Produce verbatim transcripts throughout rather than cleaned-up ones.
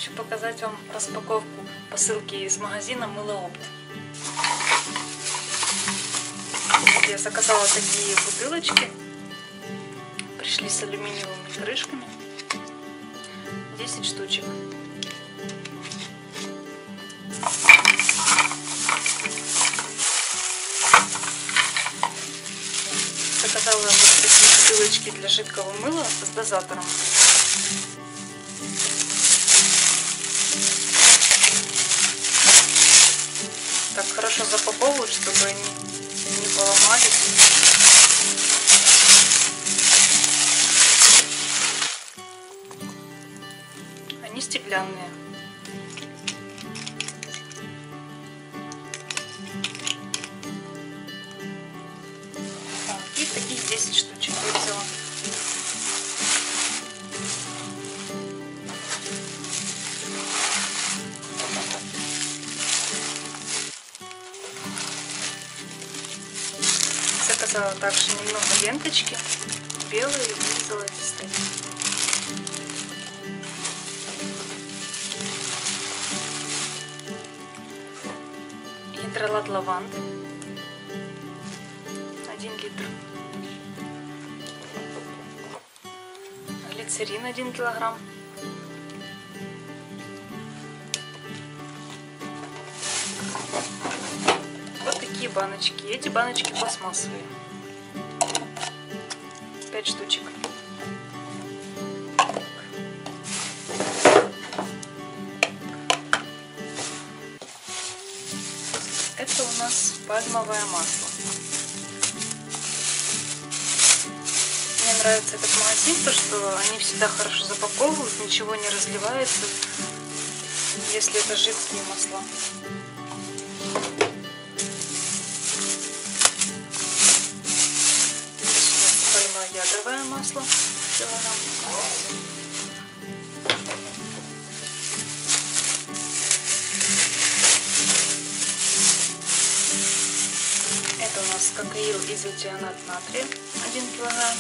хочу показать вам распаковку посылки из магазина Мыло Опт. Вот я заказала такие бутылочки. Пришли с алюминиевыми крышками. десять штучек. Заказала вот такие бутылочки для жидкого мыла с дозатором. Так хорошо запаковывают, чтобы они не поломались. Они стеклянные. И таких десять штучек я взяла. Заказала также немного ленточки, белые и золотистые. Гидролат лаванды один литр. Глицерин один килограмм. Вот такие баночки. Эти баночки пластмассовые. пять штучек. Это у нас пальмовое масло. Мне нравится этот магазин, то что они всегда хорошо запаковывают, ничего не разливается, если это жидкие масла. Ядровое масло килограмм. Это у нас кокаил изотианат натрия один килограмм.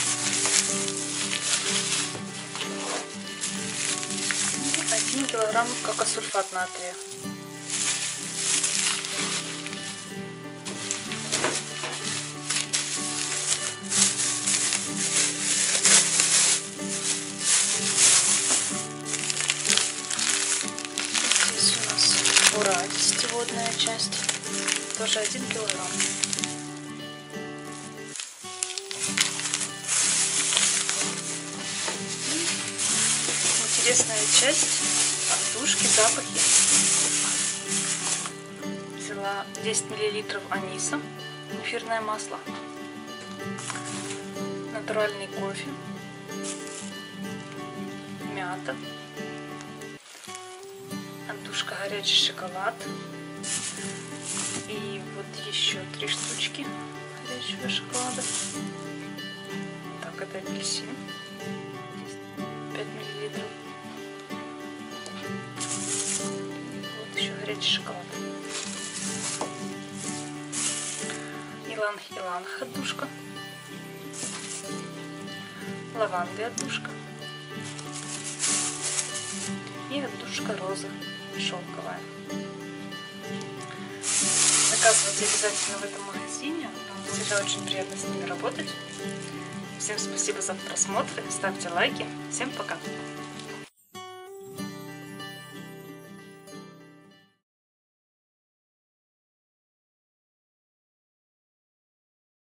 И один килограмм кокосульфат натрия. Ура, десятиводная часть, тоже один килограмм. Интересная часть, отдушки, запахи. Взяла десять миллилитров аниса, эфирное масло, натуральный кофе, мята, отдушка горячий шоколад и вот еще три штучки горячего шоколада. Так, это апельсин, пять миллилитров. Вот еще горячий шоколад. Иланг-иланг отдушка, лаванды отдушка и отдушка розы шелковая. Заказывайте обязательно в этом магазине. Всегда очень приятно с ними работать. Всем спасибо за просмотр. Ставьте лайки. Всем пока.